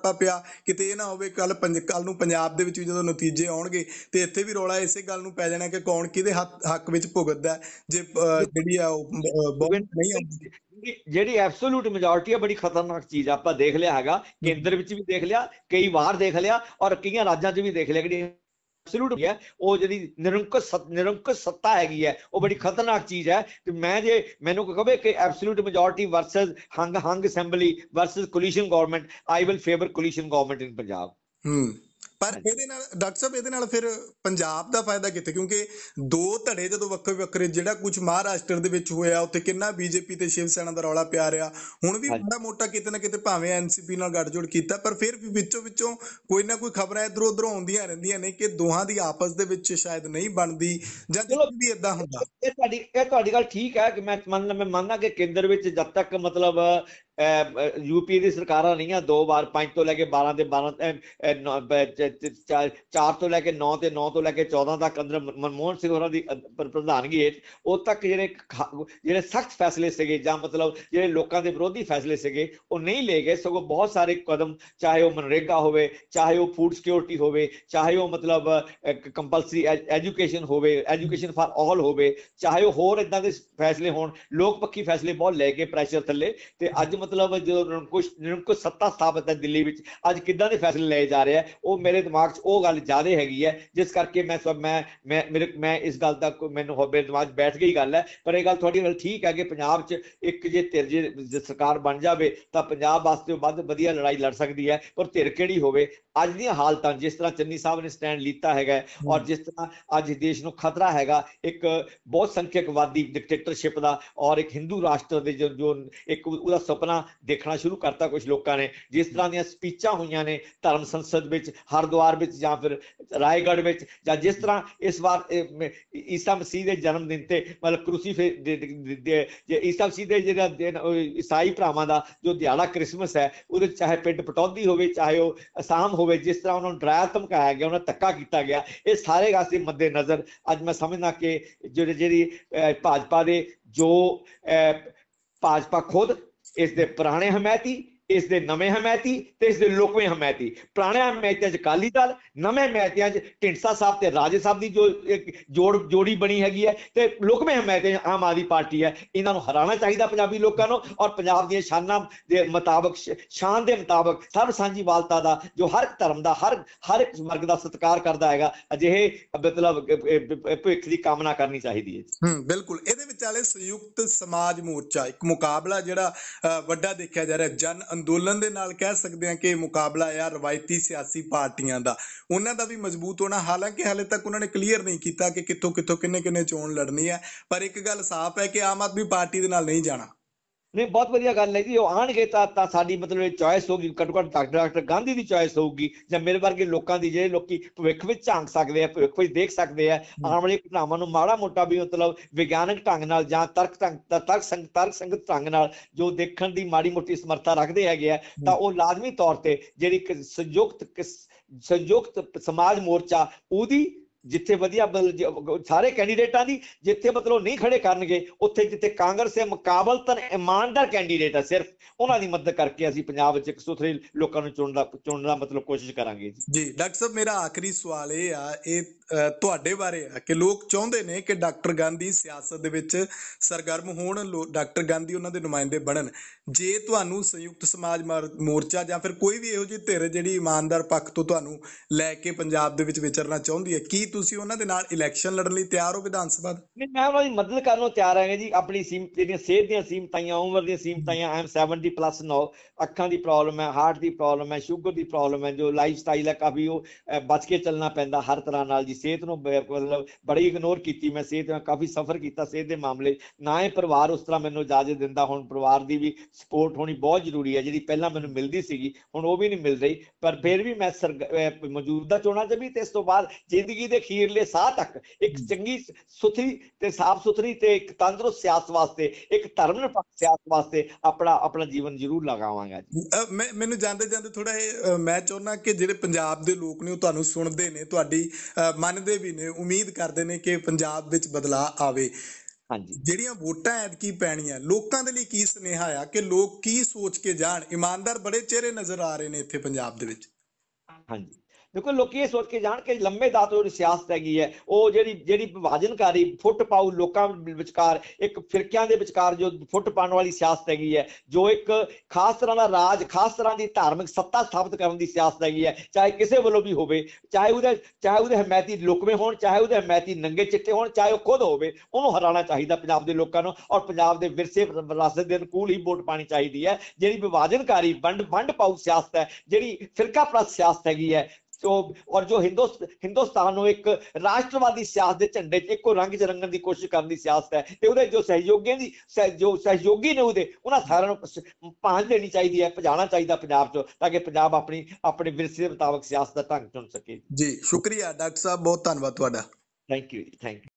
ਕਿਤੇ ਇਹ ਨਾ ਹੋਵੇ ਕੱਲ ਨੂੰ ਪੰਜਾਬ ਦੇ ਵਿੱਚ ਵੀ ਜਦੋਂ ਨਤੀਜੇ ਆਉਣਗੇ ਤੇ ਇੱਥੇ ਵੀ ਰੌਲਾ ਇਸੇ ਗੱਲ ਨੂੰ ਪੈ ਜਾਣਾ ਕਿ ਕੌਣ ਕਿਹਦੇ ਹੱਕ ਵਿੱਚ ਭੁਗਤਦਾ, ਜੇ ਜਿਹੜੀ ਆ ਉਹ ਬਹੁਤ ਨਹੀਂ ਆਉਂਦੀ। ਜਿਹੜੀ ਐਬਸੋਲੂਟ ਮੈਜੋਰਟੀ ਹੈ ਬੜੀ ਖਤਰਨਾਕ ਚੀਜ਼ ਆ। ਆਪਾਂ ਦੇਖ ਲਿਆ ਹੈਗਾ, ਕੇਂਦਰ ਵਿੱਚ ਵੀ ਦੇਖ ਲਿਆ, ਕਈ ਵਾਰ ਦੇਖ ਲਿਆ, ਔਰ ਕਈਆਂ ਰਾਜਾਂ 'ਚ ਵੀ ਦੇਖ ਲਿਆ। ਜਿਹੜੀ ਐਬਸੋਲੂਟ ਹੈ ਉਹ ਜਿਹੜੀ ਨਿਰੰਕੁਸ਼ ਸੱਤਾ ਹੈਗੀ ਹੈ, ਉਹ ਬੜੀ ਖਤਰਨਾਕ ਚੀਜ਼ ਹੈ। ਤੇ ਮੈਂ ਜੇ ਮੈਨੂੰ ਕਹੇ ਕਿ absolute majority versus hung assembly versus coalition government, I will favour coalition government in Punjab. ਪਰ ਇਹਦੇ ਨਾਲ ਡਾਕਟਰ ਸਾਹਿਬ, ਇਹਦੇ ਨਾਲ ਫਿਰ ਪੰਜਾਬ ਦਾ ਫਾਇਦਾ ਕਿੱਥੇ? ਕਿਉਂਕਿ ਦੋ ਧੜੇ ਜਦੋਂ ਵੱਖਰੇ ਵੱਖਰੇ, ਜਿਹੜਾ ਕੁਝ ਮਹਾਰਾਸ਼ਟਰ ਦੇ ਵਿੱਚ ਹੋਇਆ ਉੱਥੇ ਕਿੰਨਾ ਬੀਜੇਪੀ ਤੇ ਸ਼ਿਵ ਸੈਨਾ ਦਾ ਰੌਲਾ ਪਿਆ ਰਿਹਾ, ਹੁਣ ਵੀ ਮਾੜਾ ਮੋਟਾ ਕਿਤੇ ਨਾ ਕਿਤੇ ਭਾਵੇਂ ਐਨਸੀਪੀ ਨਾਲ ਗੱਠਜੋੜ ਕੀਤਾ, ਪਰ ਫਿਰ ਵੀ ਵਿੱਚੋਂ ਕੋਈ ਨਾ ਕੋਈ ਖਬਰਾਂ ਇੱਧਰੋਂ ਉੱਧਰੋਂ ਆਉਂਦੀਆਂ ਰਹਿੰਦੀਆਂ ਨੇ ਕਿ ਦੋਹਾਂ ਦੀ ਆਪਸ ਦੇ ਵਿੱਚ ਸ਼ਾਇਦ ਨਹੀਂ ਬਣਦੀ, ਜਾਂ ਵੀ ਏਦਾਂ ਹੁੰਦਾ। ਇਹ ਤੁਹਾਡੀ ਗੱਲ ਠੀਕ ਹੈ ਕਿ ਮੈਂ ਮੰਨਦਾ ਕਿ ਕੇਂਦਰ ਵਿੱਚ ਜਦ ਤੱਕ ਮਤਲਬ यूपी ਦੀ ਸਰਕਾਰਾਂ ਰਹੀਆਂ 2 ਵਾਰ, 5 ਤੋਂ ਲੈ ਕੇ 12 ਤੇ 4 ਤੋਂ ਲੈ ਕੇ 9 ਤੇ 9 ਤੋਂ ਲੈ ਕੇ 14 ਤੱਕ ਅੰਦਰ ਮਨਮੋਹਨ ਸਿੰਘ ਹੋਰਾਂ ਦੀ ਪ੍ਰਧਾਨਗੀ ਹੇਠ, ਉਦੋਂ ਤੱਕ ਜਿਹੜੇ ਸਖਤ ਫੈਸਲੇ ਸੀਗੇ ਜਾਂ ਮਤਲਬ ਜਿਹੜੇ ਲੋਕਾਂ ਦੇ ਵਿਰੋਧੀ ਫੈਸਲੇ ਸੀਗੇ ਉਹ ਨਹੀਂ ਲਏ ਗਏ। ਸਗੋਂ ਬਹੁਤ ਸਾਰੇ ਕਦਮ, ਚਾਹੇ ਉਹ ਮਨਰੇਗਾ ਹੋਵੇ, ਚਾਹੇ ਉਹ ਫੂਡ ਸਿਕਿਉਰਿਟੀ ਹੋਵੇ, ਚਾਹੇ ਉਹ ਮਤਲਬ ਕੰਪਲਸਰੀ ਐਜੂਕੇਸ਼ਨ ਹੋਵੇ, ਐਜੂਕੇਸ਼ਨ ਫਾਰ ਆਲ ਹੋਵੇ, ਚਾਹੇ ਉਹ ਹੋਰ ਇਦਾਂ ਦੇ ਫੈਸਲੇ ਹੋਣ, ਲੋਕ ਪੱਖੀ ਫੈਸਲੇ ਬਹੁਤ ਲੈ ਕੇ ਪ੍ਰੈਸ਼ਰ ਥੱਲੇ। ਤੇ ਅੱਜ ਮਤਲਬ ਜਦੋਂ ਨਿਰੰਕੁਸ਼ ਸੱਤਾ ਸਥਾਪਿਤ ਹੈ ਦਿੱਲੀ ਵਿੱਚ, ਅੱਜ ਕਿੱਦਾਂ ਦੇ ਫੈਸਲੇ ਲਏ ਜਾ ਰਹੇ ਆ, ਉਹ ਮੇਰੇ ਦਿਮਾਗ 'ਚ ਉਹ ਗੱਲ ਜ਼ਿਆਦਾ ਹੈਗੀ ਹੈ, ਜਿਸ ਕਰਕੇ ਮੈਂ ਇਸ ਗੱਲ ਦਾ ਮੈਨੂੰ ਮੇਰੇ ਦਿਮਾਗ 'ਚ ਬੈਠ ਗਈ ਗੱਲ ਹੈ। ਪਰ ਇਹ ਗੱਲ ਤੁਹਾਡੀ ਗੱਲ ਠੀਕ ਹੈ ਕਿ ਪੰਜਾਬ 'ਚ ਇੱਕ ਜੇ ਧਿਰ ਜੇ ਸਰਕਾਰ ਬਣ ਜਾਵੇ ਤਾਂ ਪੰਜਾਬ ਵਾਸਤੇ ਵੱਧ ਵਧੀਆ ਲੜਾਈ ਲੜ ਸਕਦੀ ਹੈ। ਪਰ ਧਿਰ ਕਿਹੜੀ ਹੋਵੇ, ਅੱਜ ਦੀਆਂ ਹਾਲਤਾਂ ਜਿਸ ਤਰ੍ਹਾਂ ਚੰਨੀ ਸਾਹਿਬ ਨੇ ਸਟੈਂਡ ਲਿੱਤਾ ਹੈਗਾ, ਔਰ ਜਿਸ ਤਰ੍ਹਾਂ ਅੱਜ ਦੇਸ਼ ਨੂੰ ਖਤਰਾ ਹੈਗਾ ਇੱਕ ਬਹੁਤ ਸੰਖਿਅਕਵਾਦੀ ਡਿਕਟੇਟਰਸ਼ਿਪ ਦਾ, ਔਰ ਇੱਕ ਹਿੰਦੂ ਰਾਸ਼ਟਰ ਦੇ ਜੋ ਇੱਕ ਉਹਦਾ ਸੁਪਨਾ ਦੇਖਣਾ ਸ਼ੁਰੂ ਕਰਤਾ ਕੁਝ ਲੋਕਾਂ ਨੇ, ਜਿਸ ਤਰ੍ਹਾਂ ਦੀਆਂ ਸਪੀਚਾਂ ਹੋਈਆਂ ਨੇ ਧਰਮ ਸੰਸਦ ਵਿੱਚ, ਹਰਿਦੁਆਰ ਵਿੱਚ ਜਾਂ ਫਿਰ ਰਾਏਗੜ੍ਹ ਵਿੱਚ, ਜਾਂ ਜਿਸ ਤਰ੍ਹਾਂ ਇਸ ਵਾਰ ਈਸਾ ਮਸੀਹ ਦੇ ਜਨਮ ਦਿਨ ਤੇ ਮਤਲਬ ਈਸਾ ਮਸੀਹ ਦੇ ਜਿਹੜਾ ਦਿਨ ਈਸਾਈ ਭਰਾਵਾਂ ਦਾ ਜੋ ਦਿਹਾੜਾ ਕ੍ਰਿਸਮਸ ਹੈ, ਉਹਦੇ ਚਾਹੇ ਪਿੰਡ ਪਟੌਦੀ ਹੋਵੇ, ਚਾਹੇ ਉਹ ਅਸਾਮ ਹੋਵੇ, ਜਿਸ ਤਰ੍ਹਾਂ ਉਹਨਾਂ ਨੂੰ ਡਰਾਇਆ ਧਮਕਾਇਆ ਗਿਆ, ਉਹਨਾਂ ਧੱਕਾ ਕੀਤਾ ਗਿਆ, ਇਹ ਸਾਰੇ ਗਾਸੇ ਮੱਦੇ ਨਜ਼ਰ ਅੱਜ ਮੈਂ ਸਮਝਦਾ ਕਿ ਜਿਹੜੀ ਭਾਜਪਾ ਦੇ ਜੋ ਭਾਜਪਾ ਖੁਦ ਇਸ ਦੇ ਪੁਰਾਣੇ ਹਮਾਇਤੀ, ਇਸ ਦੇ ਨਵੇਂ ਹਮਾਇਤੀ ਤੇ ਇਸ ਦੇ ਲੋਕਵੇਂ ਹਮਾਇਤੀ, ਪੁਰਾਣੇ ਹਮਾਇਤੀਆਂ 'ਚ ਅਕਾਲੀ ਦਲ, ਨਵੇਂ ਹਮਾਇਤੀਆਂ 'ਚ ਢੀਂਡਸਾ ਸਾਹਿਬ ਤੇ ਰਾਜੇ ਸਾਹਿਬ ਦੀ ਜੋ ਜੋੜੀ ਬਣੀ ਹੈਗੀ ਹੈ, ਤੇ ਲੋਕਵੇਂ ਹਮਾਇਤੀਆਂ 'ਚ ਆਮ ਆਦਮੀ ਪਾਰਟੀ ਹੈ। ਇਹਨਾਂ ਨੂੰ ਹਰਾਉਣਾ ਚਾਹੀਦਾ ਪੰਜਾਬੀ ਲੋਕਾਂ ਨੂੰ, ਔਰ ਪੰਜਾਬ ਦੀਆਂ ਸ਼ਾਨਾਂ ਦੇ ਮੁਤਾਬਕ, ਸ਼ਾਨ ਦੇ ਮੁਤਾਬਕ ਸਰਬ ਸਾਂਝੀਵਾਲਤਾ ਦਾ, ਜੋ ਹਰ ਇੱਕ ਧਰਮ ਦਾ, ਹਰ ਇੱਕ ਵਰਗ ਦਾ ਸਤਿਕਾਰ ਕਰਦਾ ਹੈਗਾ, ਅਜਿਹੇ ਮਤਲਬ ਭਵਿੱਖ ਦੀ ਕਾਮਨਾ ਕਰਨੀ ਚਾਹੀਦੀ ਹੈ। ਬਿਲਕੁਲ। ਇਹਦੇ ਵਿਚਾਲੇ ਸੰਯੁਕਤ ਸਮਾਜ ਮੋਰਚਾ ਇੱਕ ਮੁਕਾਬਲਾ ਜਿਹੜਾ ਵੱਡਾ ਦੇਖਿਆ ਜਾ ਰਿਹਾ, ਜਨ ਅੰਦੋਲਨ ਦੇ ਨਾਲ ਕਹਿ ਸਕਦੇ ਹਾਂ ਕਿ ਮੁਕਾਬਲਾ ਆ ਰਵਾਇਤੀ ਸਿਆਸੀ ਪਾਰਟੀਆਂ ਦਾ, ਉਹਨਾਂ ਦਾ ਵੀ ਮਜ਼ਬੂਤ ਹੋਣਾ। ਹਾਲਾਂਕਿ ਹਾਲੇ ਤੱਕ ਉਹਨਾਂ ਨੇ ਕਲੀਅਰ ਨਹੀਂ ਕੀਤਾ ਕਿ ਕਿੱਥੋਂ ਕਿੰਨੇ ਚੋਣ ਲੜਨੀ ਹੈ, ਪਰ ਇੱਕ ਗੱਲ ਸਾਫ਼ ਹੈ ਕਿ ਆਮ ਆਦਮੀ ਪਾਰਟੀ ਦੇ ਨਾਲ ਨਹੀਂ ਜਾਣਾ। ਨਹੀਂ, ਬਹੁਤ ਵਧੀਆ ਗੱਲ ਹੈ ਜੀ। ਉਹ ਆਉਣਗੇ ਤਾਂ ਸਾਡੀ ਮਤਲਬ ਚੋਇਸ ਹੋਊਗੀ, ਘੱਟੋ ਘੱਟ ਡਾਕਟਰ ਗਾਂਧੀ ਦੀ ਚੋਇਸ ਹੋਊਗੀ, ਜਾਂ ਮੇਰੇ ਵਰਗੇ ਲੋਕਾਂ ਦੀ, ਜਿਹੜੇ ਲੋਕੀ ਭਵਿੱਖ ਵਿੱਚ ਝਾਂਕ ਸਕਦੇ ਆ, ਭਵਿੱਖ ਵਿੱਚ ਦੇਖ ਸਕਦੇ ਆ, ਆਉਣ ਵਾਲੇ ਘਟਨਾਵਾਂ ਨੂੰ ਮਾੜਾ ਮੋਟਾ ਵੀ ਮਤਲਬ ਵਿਗਿਆਨਕ ਢੰਗ ਨਾਲ ਜਾਂ ਤਰਕ ਸੰਗਤ ਢੰਗ ਨਾਲ ਜੋ ਦੇਖਣ ਦੀ ਮਾੜੀ ਮੋਟੀ ਸਮਰੱਥਾ ਰੱਖਦੇ ਹੈਗੇ ਆ, ਤਾਂ ਉਹ ਲਾਜ਼ਮੀ ਤੌਰ ਤੇ ਜਿਹੜੀ ਸੰਯੁਕਤ ਸਮਾਜ ਮੋਰਚਾ, ਉਹਦੀ ਜਿੱਥੇ ਵਧੀਆ ਸਾਰੇ ਕੈਂਡੀਡੇਟਾਂ ਦੀ, ਜਿੱਥੇ ਮਤਲਬ ਨਹੀਂ ਖੜੇ ਕਰਨਗੇ, ਉੱਥੇ ਜਿੱਥੇ ਕਾਂਗਰਸ ਦੇ ਮੁਕਾਬਲਤਨ ਇਮਾਨਦਾਰ ਕੈਂਡੀਡੇਟ ਆ, ਸਿਰਫ ਉਹਨਾਂ ਦੀ ਮਦਦ ਕਰਕੇ ਅਸੀਂ ਪੰਜਾਬ ਵਿੱਚ ਇੱਕ ਸੁਥਰੇ ਲੋਕਾਂ ਨੂੰ ਚੁਣਨ ਦਾ ਮਤਲਬ ਕੋਸ਼ਿਸ਼ ਕਰਾਂਗੇ ਜੀ। ਡਾਕਟਰ ਸਾਹਿਬ, ਮੇਰਾ ਆਖਰੀ ਸਵਾਲ ਇਹ ਆ, ਇਹ ਤੁਹਾਡੇ ਬਾਰੇ ਆ ਕਿ ਲੋਕ ਚਾਹੁੰਦੇ ਨੇ ਕਿ ਡਾਕਟਰ ਗਾਂਧੀ ਸਿਆਸਤ ਦੇ ਵਿੱਚ ਸਰਗਰਮ ਹੋਣ, ਡਾਕਟਰ ਗਾਂਧੀ ਉਹਨਾਂ ਦੇ ਨੁਮਾਇੰਦੇ ਬਣਨ। ਜੇ ਤੁਹਾਨੂੰ ਸੰਯੁਕਤ ਸਮਾਜ ਮੋਰਚਾ ਜਾਂ ਫਿਰ ਕੋਈ ਵੀ ਇਹੋ ਜਿਹੀ ਧਿਰ ਜਿਹੜੀ ਇਮਾਨਦਾਰ ਪੱਖ ਤੋਂ ਤੁਹਾਨੂੰ ਲੈ ਕੇ ਪੰਜਾਬ ਦੇ ਵਿੱਚ ਵਿਚਰਨਾ ਚਾਹੁੰਦੀ ਹੈ, ਕੀ ਤੁਸੀਂ ਉਹਨਾਂ ਦੇ ਨਾਲ ਇਲੈਕਸ਼ਨ ਲੜਨ ਲਈ ਤਿਆਰ ਹੋ ਵਿਧਾਨ ਸਭਾ? ਨਹੀਂ, ਮੈਂ ਉਹਨਾਂ ਦੀ ਮਦਦ ਕਰਨ ਨੂੰ ਤਿਆਰ ਹਾਂ ਜੀ। ਆਪਣੀ ਜਿਹੜੀਆਂ ਸਿਹਤ ਦੀਆਂ ਸੀਮਤਾਈਆਂ, ਉਮਰ ਦੀਆਂ ਸੀਮਤਾਈਆਂ, ਆਈ ਐਮ 70+ ਨਾਓ, ਅੱਖਾਂ ਦੀ ਪ੍ਰੋਬਲਮ ਹੈ, ਹਾਰਟ ਦੀ ਪ੍ਰੋਬਲਮ ਹੈ, ਸ਼ੂਗਰ ਦੀ ਪ੍ਰੋਬਲਮ ਹੈ, ਜੋ ਲਾਈਫ ਸਟਾਈਲ ਹੈ ਕਾਫੀ ਉਹ ਬਚ ਕੇ ਚੱਲਣਾ ਪੈਂਦਾ ਹਰ ਤਰ੍ਹਾਂ ਨਾਲ ਜੀ। ਸਿਹਤ ਨੂੰ ਮਤਲਬ ਬੜੀ ਇਗਨੋਰ ਕੀਤੀ ਮੈਂ, ਸਿਹਤ ਨਾਲ ਕਾਫੀ ਸਫਰ ਕੀਤਾ ਸਿਹਤ ਦੇ ਮਾਮਲੇ, ਨਾ ਇਹ ਪਰਿਵਾਰ ਉਸ ਤਰ੍ਹਾਂ ਮੈਨੂੰ ਇਜਾਜ਼ਤ ਦਿੰਦਾ। ਹੁਣ ਪਰਿਵਾਰ ਦੀ ਵੀ ਸਪੋਰਟ ਹੋਣੀ ਬਹੁਤ ਜ਼ਰੂਰੀ ਹੈ, ਜਿਹੜੀ ਪਹਿਲਾਂ ਮੈਨੂੰ ਮਿਲਦੀ ਸੀਗੀ, ਹੁਣ ਉਹ ਵੀ ਨਹੀਂ ਮਿਲ ਰਹੀ। ਪਰ ਫਿਰ ਵੀ ਮੈਂ ਮੌਜੂਦਾ ਚੋਣਾਂ 'ਚ ਵੀ ਤੇ ਇਸ ਤੋਂ ਬਾਅਦ ਜ਼ਿੰਦਗੀ ਦੇ ਅਖੀਰਲੇ ਸਾਹ ਤੱਕ ਇੱਕ ਚੰਗੀ ਸੁਥਰੀ ਤੇ ਸਾਫ਼ ਸੁਥਰੀ ਤੇ ਇੱਕ ਤੰਦਰੁਸਤ ਸਿਆਸਤ ਵਾਸਤੇ, ਇੱਕ ਧਰਮ ਨਿਰਪੱਖ ਸਿਆਸਤ ਵਾਸਤੇ ਆਪਣਾ ਜੀਵਨ ਜ਼ਰੂਰ ਲਗਾਵਾਂਗਾ ਜੀ। ਮੈਨੂੰ ਜਾਂਦੇ ਥੋੜਾ ਇਹ ਮੈਂ ਚਾਹੁੰਦਾ ਕਿ ਜਿਹੜੇ ਪੰਜਾਬ ਦੇ ਲੋਕ ਨੇ ਉਹ ਤੁਹਾਨੂੰ ਸੁਣਦੇ ਨੇ, ਤੁਹਾਡੀ ਮੰਨਦੇ ਵੀ ਨੇ, ਉਮੀਦ ਕਰਦੇ ਨੇ ਕਿ ਪੰਜਾਬ ਵਿੱਚ ਬਦਲਾਅ ਆਵੇ। ਹਾਂਜੀ, ਜਿਹੜੀਆਂ ਵੋਟਾਂ ਐਤਕੀ ਪੈਣੀਆਂ, ਲੋਕਾਂ ਦੇ ਲਈ ਕੀ ਸੁਨੇਹਾ ਆ ਕਿ ਲੋਕ ਕੀ ਸੋਚ ਕੇ ਜਾਣ? ਇਮਾਨਦਾਰ ਬੜੇ ਚਿਹਰੇ ਨਜ਼ਰ ਆ ਰਹੇ ਨੇ ਇੱਥੇ ਪੰਜਾਬ ਦੇ ਵਿੱਚ। ਹਾਂਜੀ, ਦੇਖੋ ਲੋਕੀ ਇਹ ਸੋਚ ਕੇ ਜਾਣ ਕਿ ਲੰਮੇ ਦਾਅ ਤੋਂ ਜਿਹੜੀ ਸਿਆਸਤ ਹੈਗੀ ਹੈ, ਉਹ ਜਿਹੜੀ ਵਿਭਾਜਨਕਾਰੀ ਫੁੱਟ ਪਾਊ ਲੋਕਾਂ ਵਿਚਕਾਰ, ਇੱਕ ਫਿਰਕਿਆਂ ਦੇ ਵਿਚਕਾਰ ਜੋ ਫੁੱਟ ਪਾਉਣ ਵਾਲੀ ਸਿਆਸਤ ਹੈਗੀ ਹੈ, ਜੋ ਇੱਕ ਖਾਸ ਤਰ੍ਹਾਂ ਦਾ ਰਾਜ, ਖਾਸ ਤਰ੍ਹਾਂ ਦੀ ਧਾਰਮਿਕ ਸੱਤਾ ਸਥਾਪਿਤ ਕਰਨ ਦੀ ਸਿਆਸਤ ਹੈਗੀ ਹੈ, ਚਾਹੇ ਕਿਸੇ ਵੱਲੋਂ ਵੀ ਹੋਵੇ, ਚਾਹੇ ਉਹਦੇ ਹਮਾਇਤੀ ਲੁਕਵੇਂ ਹੋਣ, ਚਾਹੇ ਉਹਦੇ ਹਮਾਇਤੀ ਨੰਗੇ ਚਿੱਟੇ ਹੋਣ, ਚਾਹੇ ਉਹ ਖੁਦ ਹੋਵੇ, ਉਹਨੂੰ ਹਰਾਉਣਾ ਚਾਹੀਦਾ ਪੰਜਾਬ ਦੇ ਲੋਕਾਂ ਨੂੰ, ਔਰ ਪੰਜਾਬ ਦੇ ਵਿਰਸੇ ਵਿਰਾਸਤ ਦੇ ਅਨੁਕੂਲ ਹੀ ਵੋਟ ਪਾਣੀ ਚਾਹੀਦੀ ਹੈ। ਜਿਹੜੀ ਵਿਭਾਜਨਕਾਰੀ ਵੰਡ ਪਾਊ ਸਿਆਸਤ ਹੈ, ਜਿਹੜੀ ਫਿਰਕਾ ਪ੍ਰਸਤ ਸਿਆਸਤ ਹੈਗੀ ਹੈ, ਔਰ ਜੋ ਹਿੰਦੁਸਤਾਨ ਨੂੰ ਇੱਕ ਰਾਸ਼ਟਰਵਾਦੀ ਸਿਆਸਤ ਦੇ ਝੰਡੇ 'ਚ ਇੱਕੋ ਰੰਗ 'ਚ ਰੰਗਣ ਦੀ ਕੋਸ਼ਿਸ਼ ਕਰਨ ਦੀ ਸਿਆਸਤ ਹੈ, ਤੇ ਉਹਦੇ ਜੋ ਸਹਿਯੋਗੀ ਨੇ ਉਹਨਾਂ ਸਾਰਿਆਂ ਨੂੰ ਭਾਂਜ ਦੇਣੀ ਚਾਹੀਦੀ ਹੈ, ਭਜਾਣਾ ਚਾਹੀਦਾ ਪੰਜਾਬ 'ਚੋਂ, ਤਾਂ ਕਿ ਪੰਜਾਬ ਆਪਣੇ ਵਿਰਸੇ ਦੇ ਮੁਤਾਬਕ ਸਿਆਸਤ ਦਾ ਢੰਗ ਚੁਣ ਸਕੇ। ਜੀ ਸ਼ੁਕਰੀਆ ਡਾਕਟਰ ਸਾਹਿਬ, ਬਹੁਤ ਧੰਨਵਾਦ ਤੁਹਾਡਾ। Thank you ji, thank you.